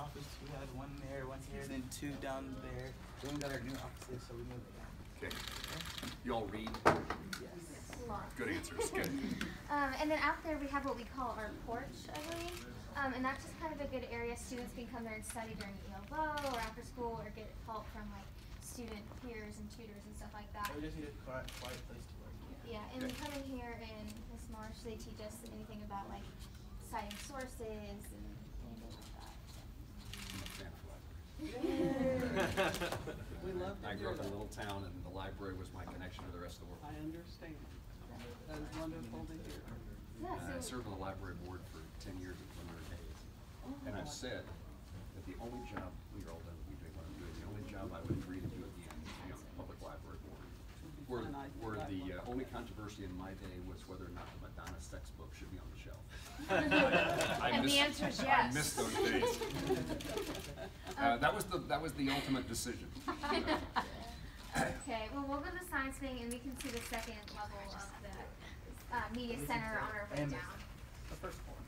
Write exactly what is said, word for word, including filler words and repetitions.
office. We had one there, one here, then two down there. Then we got our new offices, so we moved it. Okay. You all read? Yes. Good answers. Good. Um, and then out there we have what we call our porch, I believe. Um, and that's just kind of a good area. Students can come there and study during E L O or after school, or get help from like student peers and tutors and stuff like that. We just need a quiet, quiet place to work. Yeah, and then coming here in Miss Marsh, they teach us anything about like citing sources and anything like that. I'm a fan of libraries. We love to I hear grew up in a that. little town, and the library was my connection to the rest of the world. I understand. That is wonderful to hear. Yeah, And I so served on the library board for ten years at Preliminary Days. And I've said that the only job, you're all done with me doing what I'm doing, the only job I would agree to do again is to be on the public library board. Where, where the uh, only controversy in my day was whether or not the Madonna sex book should be on the shelf. I And the miss- answer is I yes. miss those days. Uh, that was the, that was the ultimate decision. okay, well we'll go to the science thing and we can see the second level of the uh, media center on our way And down. the first one.